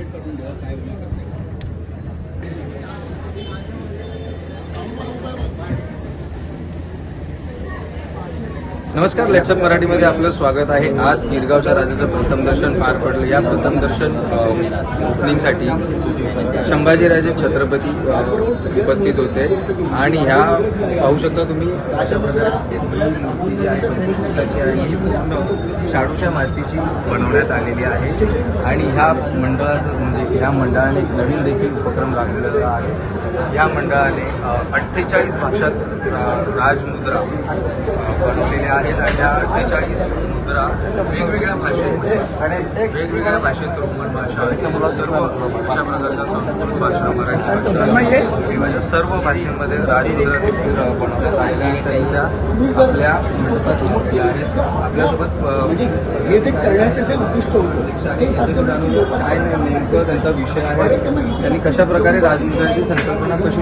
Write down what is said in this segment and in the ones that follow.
Present करून द्या काय होईल कसं काय. नमस्कार, लेट्स अप मराठीमध्ये आपलं स्वागत आहे. आज गिरगावच्या राजाचं प्रथम दर्शन पार पडलं. या प्रथम दर्शन ओपनिंगसाठी संभाजीराजे छत्रपती उपस्थित होते आणि ह्या पाहू शकता तुम्ही अशा प्रकारे जी आहे ही पूर्ण शाडूच्या मातीची बनवण्यात आलेली आहे आणि ह्या मंडळाचं म्हणजे ह्या मंडळाने नवीन देखील उपक्रम राबवलेला आहे. या मंडळाने 48 भाषात राजमुद्रा बनवलेल्या आहेत आणि या 48 मुद्रा वेगवेगळ्या भाषेमध्ये वेगवेगळ्या भाषेत रोमन भाषा सर्व अशा प्रकारच्या संस्कृत भाषा मराठी भाषा सर्व भाषेमध्ये राजमुद्रा देखील बनवण्यात आलेल्या आहेत. त्यांनी त्या आपल्या आपल्यासोबत हे जे करण्याचं जे उद्दिष्ट होतं ते काय नेमकं त्यांचा विषय आहे, त्यांनी कशा प्रकारे राजमुद्राची संकल्पना कशी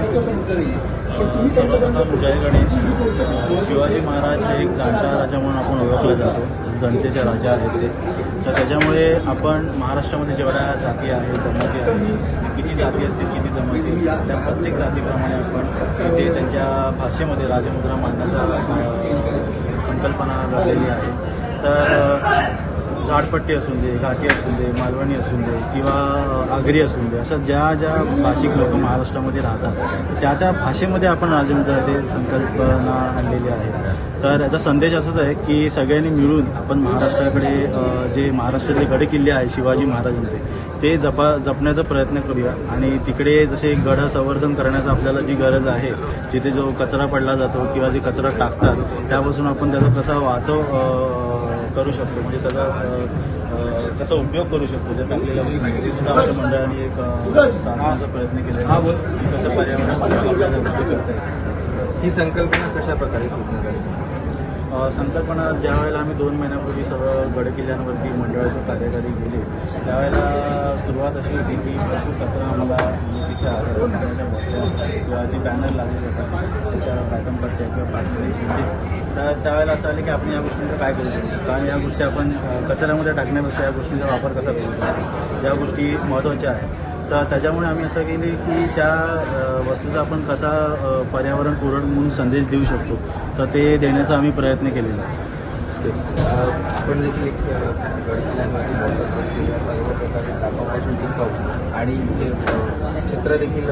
जय गणेश. शिवाजी महाराज हे एक जाणता राजा म्हणून आपण ओळखला जातो. जनतेचे राजा आहेत ते. तर त्याच्यामुळे आपण महाराष्ट्रामध्ये जेवढ्या जाती आहेत जमाती आहेत किती जाती असतील किती जमाती त्या प्रत्येक जातीप्रमाणे आपण इथे त्यांच्या भाषेमध्ये राजमुद्रा मांडण्याचा संकल्पना घडलेली आहे. तर झाडपट्टी असून दे, घाटी असून दे, मालवणी असून दे किंवा आगरी असून दे, अशा ज्या भाषिक लोक महाराष्ट्रामध्ये राहतात त्या भाषेमध्ये आपण राजमुद्रा ते संकल्पना आणलेली आहे. तर याचा संदेश असाच आहे की सगळ्यांनी मिळून आपण महाराष्ट्राकडे जे महाराष्ट्रातले गड किल्ले आहेत शिवाजी महाराजांचे ते जपण्याचा प्रयत्न करूया आणि तिकडे जसे गड संवर्धन करण्याचा आपल्याला जी गरज आहे, जिथे जो कचरा पडला जातो किंवा जे कचरा टाकतात त्यापासून आपण त्याचा कसा वाचव करू शकतो, म्हणजे त्याचा कसा उपयोग करू शकतो त्या टाकलेल्या सुद्धा आमच्या मंडळाने एक सांगण्याचा प्रयत्न केलेला आहे की कसं पर्यावरण करता येईल. ही संकल्पना कशा प्रकारे सुचणार आहे? संकल्पना ज्यावेळेला आम्ही 2 महिन्यापूर्वी सर्व गडकिल्ल्यांवरती मंडळाचे कार्यकारी गेले त्यावेळेला सुरुवात अशी होती की भरपूर कचरा आम्हाला तिथे पाण्याच्या बॉटल्या किंवा जे बॅनर लागले जातात त्याच्या बॅटम पट्ट्या किंवा पाठवले तर त्यावेळेला असं आलं की आपण या गोष्टींचं काय करू शकतो. कारण या गोष्टी आपण कचऱ्यामध्ये टाकण्यापेक्षा या गोष्टींचा वापर कसा करू शकतो, ज्या गोष्टी महत्त्वाच्या आहेत. तर त्याच्यामुळे आम्ही असं केले की त्या वस्तूचा आपण कसा पर्यावरणपूरक म्हणून संदेश देऊ शकतो तर ते देण्याचा आम्ही प्रयत्न केलेला आहे. आपण देखील एक गडकिल्ल्यांवरती बोलत असतो या सर्व प्रकारे टाकापासून ती पाहू आणि इथे चित्र देखील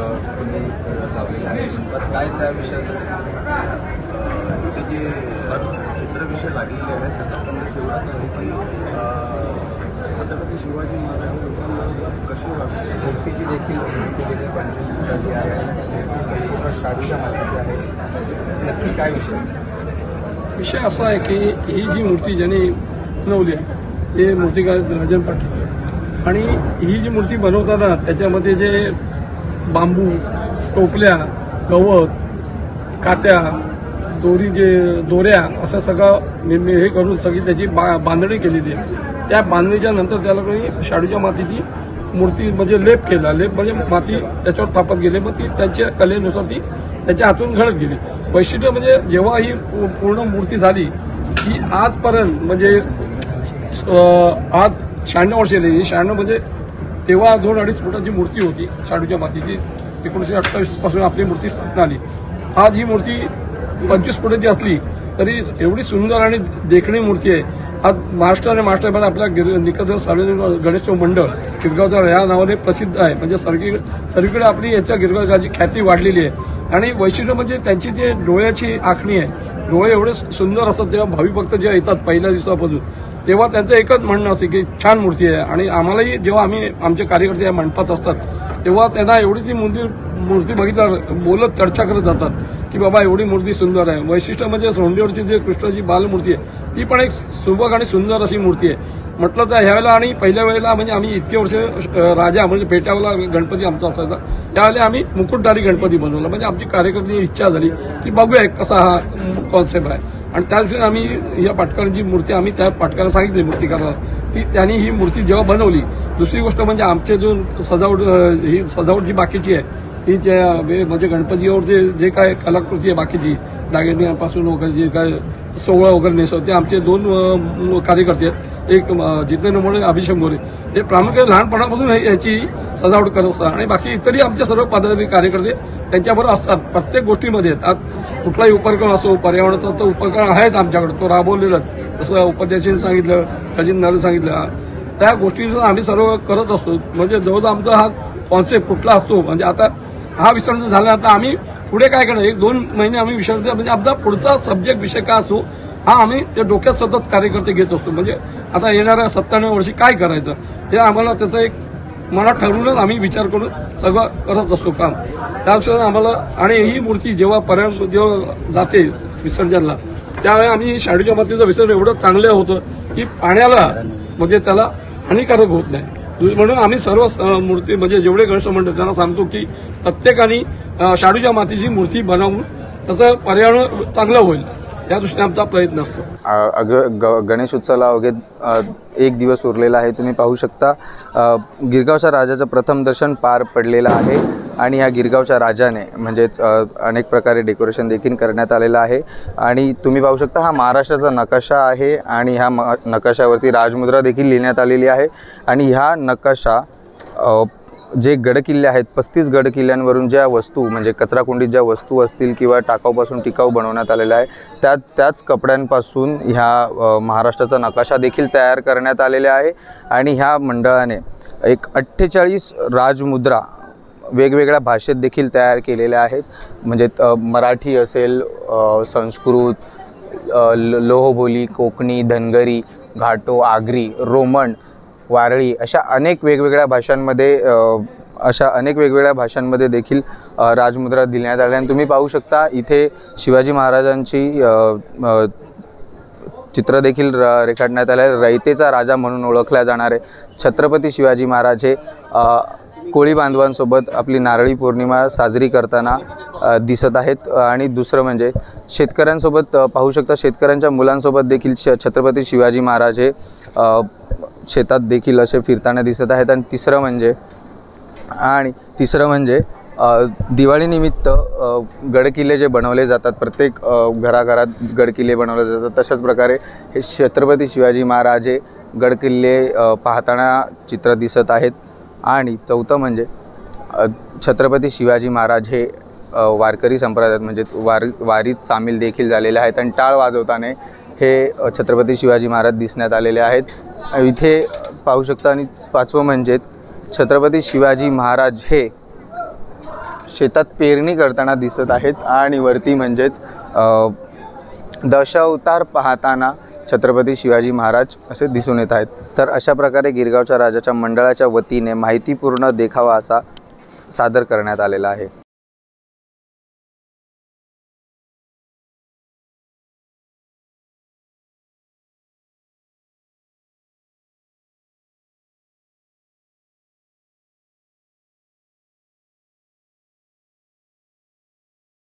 लावलेलं आहे. तर काय त्या विषयात ते जे चित्रविषय लागलेले आहेत त्याचा संदेश एवढाच आहे की छत्रपती शिवाजी महाराज लोकांना कशी वाटते. मूर्तीची देखील 25 फुटाची आहे, संपूर्ण शाडूच्या मातीची आहे. नक्की काय विषय असा आहे की ही जी मूर्ती ज्यांनी बनवली आहे ते मूर्तिकार राजन पाटील आणि ही जी मूर्ती बनवताना त्याच्यामध्ये जे बांबू, टोपल्या, गवत, कात्या, दोऱ्या असं सगळं हे करून सगळी त्याची बांधणी केलेली आहे. त्या बांधणीच्या नंतर त्याला कोणी शाडूच्या मातीची मूर्ती म्हणजे लेप केला. लेप म्हणजे माती त्याच्यावर थापत गेली, मग ती त्याच्या कलेनुसार ती त्याच्या हातून घडत गेली. वैशिष्ट्य म्हणजे जेव्हा ही पूर्ण मूर्ती झाली की आजपर्यंत म्हणजे आज 96 वर्ष झाली. 96 म्हणजे तेव्हा 2-2.5 फुटाची मूर्ती होती शाडूच्या मातीची. 1928 पासून आपली मूर्ती स्थापना आली. आज ही मूर्ती 25 फुटाची असली तरी एवढी सुंदर आणि देखणी मूर्ती आहे. आज महाराष्ट्र आणि महाराष्ट्रामध्ये आपल्या निकट सार्वजनिक गणेशोत्सव मंडळ गिरगावचा या नावाने प्रसिद्ध आहे. म्हणजे सर्वीकडे आपली याच्या गिरगावची ख्याती वाढलेली आहे. आणि वैशिष्ट्य म्हणजे त्यांची जे डोळ्याची आखणी आहे, डोळे एवढे सुंदर असतात. जेव्हा भाविक भक्त जेव्हा येतात पहिल्या दिवसापासून तेव्हा त्यांचं एकच म्हणणं असते की छान मूर्ती आहे. आणि आम्हालाही जेव्हा आम्ही आमचे कार्यकर्ते या मंडपात असतात तेव्हा त्यांना एवढी ती मूर्ती बघितल्यावर बोलत चर्चा करत जातात की बाबा एवढी मूर्ती सुंदर आहे. वैशिष्ट्य म्हणजे सोंडेवरची जी कृष्णाची बालमूर्ती आहे ती पण एक सुबक आणि सुंदर अशी मूर्ती आहे. म्हटलं तर ह्यावेळेला आणि पहिल्या वेळेला म्हणजे आम्ही इतके वर्ष राजा म्हणजे पेट्यावाला गणपती आमचा असायचा, त्यावेळेला आम्ही मुकुटधारी गणपती बनवला. म्हणजे आमची कार्यकर्त्यांची इच्छा झाली की बघूया कसा हा कॉन्सेप्ट आहे. आणि त्या दिवशी आम्ही या पाटकरांची मूर्ती आम्ही त्या पाटकरांना सांगितली मूर्तिकाराला की त्यांनी ही मूर्ती जेव्हा बनवली. दुसरी गोष्ट म्हणजे आमचे जो सजावट ही सजावट जी बाकीची आहे ही म्हणजे गणपतीवर जे काय कलाकृती आहे बाकीची दागिन्यांपासून वगैरे जे काय सोहळा वगैरे नेसवते आमचे 2 कार्यकर्ते आहेत. एक जितेंद्र मोरे, अभिषेक मोरे हे प्रामुख्याने लहानपणापासून याची सजावट करत असतात आणि बाकी इतरही आमचे सर्व पदाधिकारी कार्यकर्ते त्यांच्याबरोबर असतात. प्रत्येक गोष्टीमध्ये आज कुठलाही उपक्रम असो, पर्यावरणाचा तर उपक्रम आहेच आमच्याकडे, तो राबवलेला. जसं उपाध्यक्षांनी सांगितलं, खजिनदारांनी सांगितलं, त्या गोष्टींचा आम्ही सर्व करत असतो. म्हणजे जवळजवळ आमचा हा कॉन्सेप्ट कुठला असतो, म्हणजे आता हा विसर्जन झाला, आता आम्ही पुढे काय करणार, 1-2 महिने आम्ही विसर्जन, म्हणजे आमचा पुढचा सब्जेक्ट विषय काय असतो हा आम्ही ते डोक्यात सतत कार्यकर्ते घेत असतो. म्हणजे आता येणाऱ्या 97 वर्षी काय करायचं हे आम्हाला त्याचं एक मनात ठरवूनच आम्ही विचार करून सगळं करत असतो काम. त्यानुसार आम्हाला, आणि ही मूर्ती जेव्हा जेव्हा जाते विसर्जनला त्यावेळी आम्ही शाडूच्या मातीचं विसर्जन एवढं चांगलं होतं की पाण्याला म्हणजे त्याला हानिकारक होत नाही. म्हणून आम्ही सर्व मूर्ती म्हणजे जेवढे गणेश मंडळ त्यांना सांगतो की प्रत्येकाने शाडूच्या मातीची मूर्ती बनवून त्याचं पर्यावरण चांगलं होईल या दृष्टीने आमचा प्रयत्न असतो. गणेश उत्सवाला अवघे 1 दिवस उरलेला आहे. तुम्ही पाहू शकता गिरगावच्या राजाचं प्रथम दर्शन पार पडलेलं आहे आणि या गिरगावच्या राजाने म्हणजेच अनेक प्रकारे डेकोरेशन देखील करण्यात आलेलं आहे. आणि तुम्ही पाहू शकता हा महाराष्ट्राचा नकाशा आहे आणि ह्या नकाशावरती राजमुद्रा देखील लिहिण्यात आलेली आहे. आणि ह्या नकाशा जे गडकिल्ले आहेत 35 गडकिल्ल्यांवरून ज्या वस्तू म्हणजे कचराकुंडीत ज्या वस्तू असतील किंवा टाकाऊपासून टिकाऊ बनवण्यात आलेल्या आहे त्याच कपड्यांपासून ह्या महाराष्ट्राचा नकाशा देखील तयार करण्यात आलेला आहे. आणि ह्या मंडळाने एक 48 राजमुद्रा वेगवेगळ्या भाषेत देखील तयार केलेल्या आहेत. म्हणजे मराठी असेल, संस्कृत, लोहबोली, कोकणी, धनगरी, घाटो, आगरी, रोमन, वारळी अशा अनेक वेगवेगळ्या भाषांमध्ये देखील राजमुद्रा दिल्यात आल्या. आणि तुम्ही पाहू शकता इथे शिवाजी महाराजांची चित्र देखील रेखाटण्यात आले. रयतेचा राजा म्हणून ओळखल्या जाणारे छत्रपती शिवाजी महाराज हे कोळी बांधवांसोबत आपली नारळी पौर्णिमा साजरी करताना दिसत आहेत. आणि दुसरं म्हणजे शेतकऱ्यांसोबत पाहू शकता, शेतकऱ्यांच्या मुलांसोबत देखील छत्रपती शिवाजी महाराज हे शेतात देखील असे फिरताना दिसत आहेत. आणि तिसरं म्हणजे दिवाळीनिमित्त गडकिल्ले जे बनवले जातात, प्रत्येक घराघरात गडकिल्ले बनवले जातात, तशाच प्रकारे हे छत्रपती शिवाजी महाराज हे गडकिल्ले पाहताना चित्र दिसत आहेत. आणि चौथं म्हणजे छत्रपती शिवाजी महाराज हे वारकरी संप्रदायात म्हणजे वारीत सामील देखील झालेले आहेत. आणि टाळ वाजवताना हे छत्रपती शिवाजी महाराज दिसण्यात आलेले आहेत इथे पाहू शकता. आणि 5वं म्हणजेच छत्रपती शिवाजी महाराज हे शेतात पेरणी करताना दिसत आहेत. आणि वरती म्हणजेच दशावतार पाहताना छत्रपती शिवाजी महाराज असे दिसून येत आहेत. तर अशा प्रकारे गिरगावच्या राजाच्या मंडळाच्या वतीने माहितीपूर्ण देखावा असा सादर करण्यात आलेला आहे.